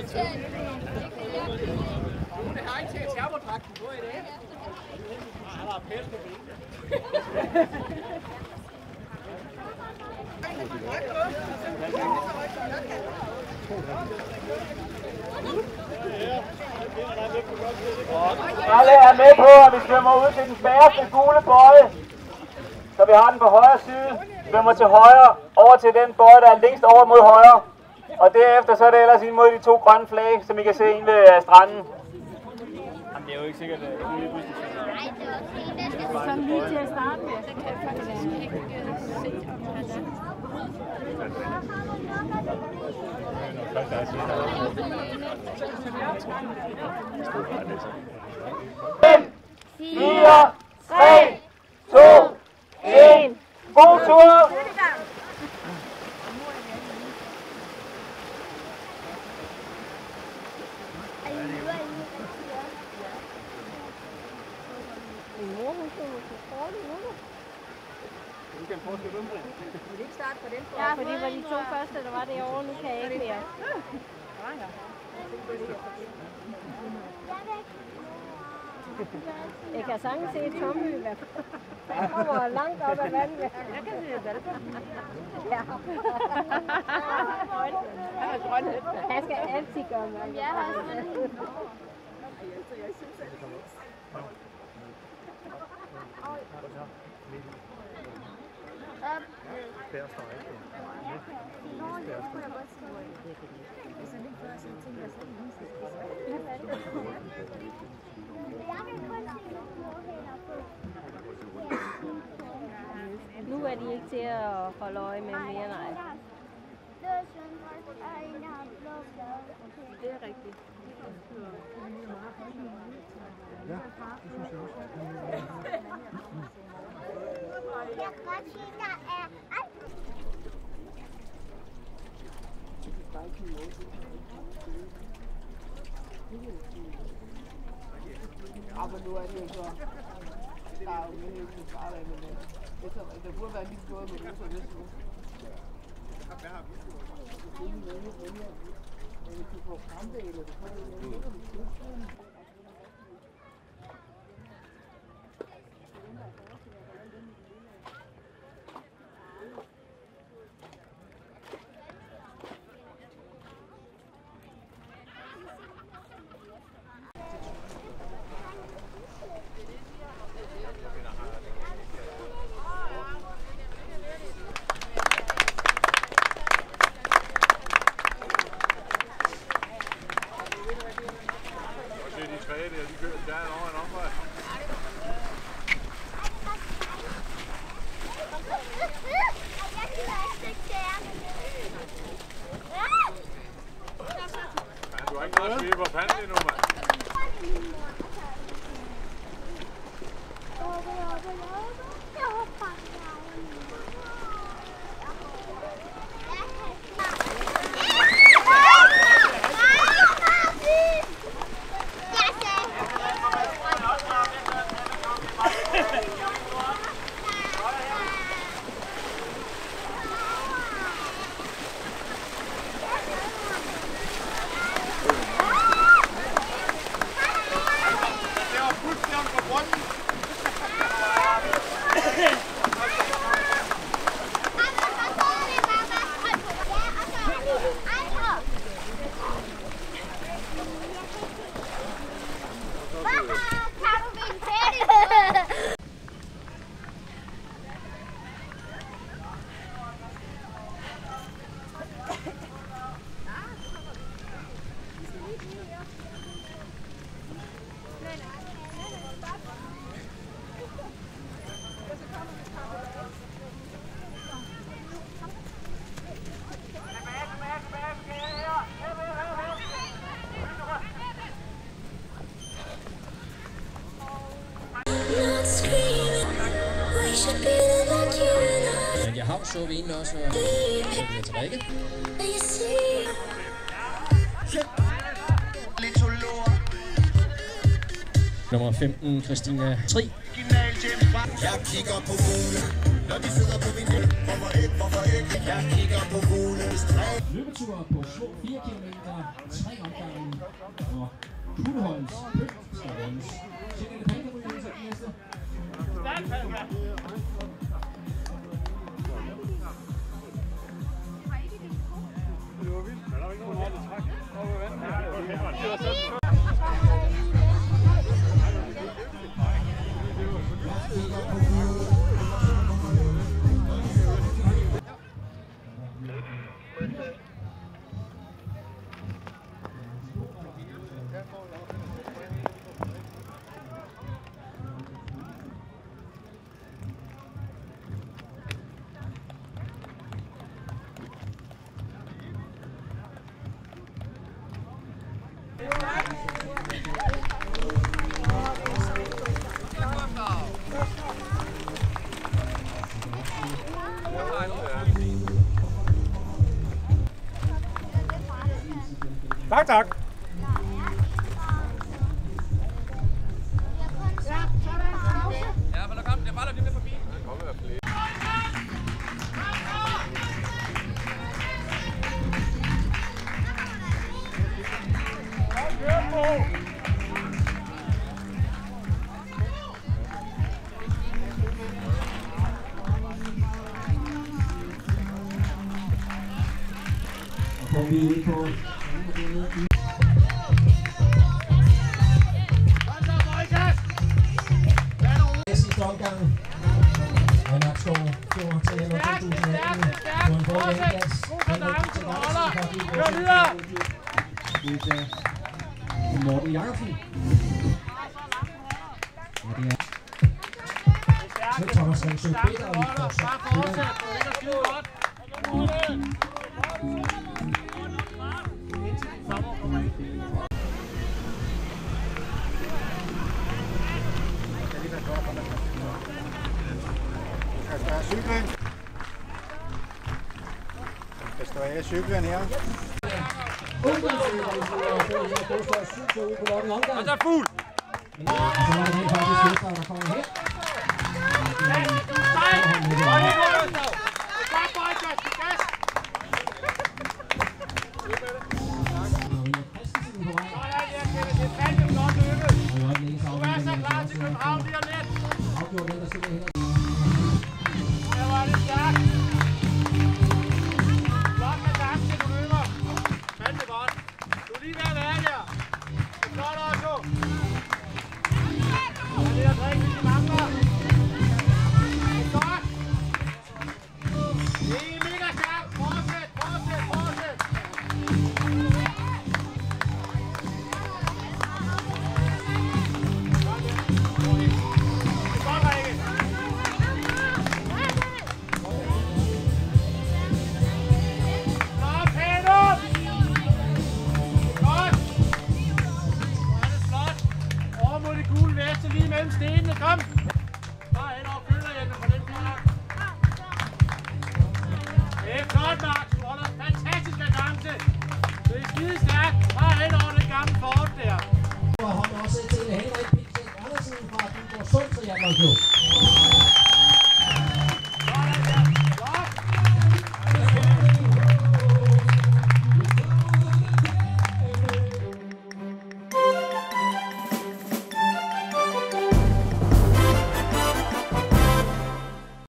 Hun har ikke taget termodragten på i dag. Han har pæls på benene. Alle er med på, at vi svømmer ud til den bagerste gule bøje. Så vi har den på højre side. Svømmer til højre over til den bøje, der er længst over mod højre. Og derefter så er det ellers ind mod de 2 grønne flag, som I kan se ind ved stranden. Jamen, det er jo ikke sikkert, at det er lige pludselig. Sådan lige til at starte med, så kan jeg faktisk ikke se, om han er. 4, 3, 2, 1. God tur! Ja, fordi det var de 2 første, der var derovre, nu kan jeg ikke mere. Jeg kan sagtens se Tommy i hvert fald. Han kommer langt op ad vandet. Jeg kan se det. Ja. Han er grøn. Han skal altid gøre noget. Ja, han er grøn. Nu er de ikke til at holde øje med mere, nej. Det er rigtigt. Ja, det synes jeg også. Jeg kan godt sige, der er alt. Ja, men nu er det jo så. Der er jo ikke til farvand, men det burde være lige gået med russer næste uge. Hvad har vi gjort? Hvis du får krampe, eller du får det. Du har ikke noget at svige på panden endnu, mand. Jeg har så vi egentlig også at til Rikke. Nummer 15, Christina Tri. Jeg kigger på Rune. Løbeture på små 4 km, 3 omgange, og Kutteholms Høgt skal rundes. Tjek elefanterrygen til den næste. Tak, tak. Ja, men der kom, det er bare der lige forbi. Sidste omgang. Og Nakskov Fjord til 2018 på en både hjemplads. Kør videre! Morten Jakobsen. Og det er Thomas Ringsø Peter, og vi fortsat. Der står af cyklen her. Og der er fugl! Og så var det helt faktisk Jøster, der kommer her. Lige mellem stenene, kom! Bare hen over kølerhjælpen på den bil. Det er flot, Max. Du holder fantastisk adrance. Det er skide stærkt. Bare hen over den gamle Ford der. Og hånd også til Henrik Pilsæk Andersen fra Dybborg Sund, så jeg var på.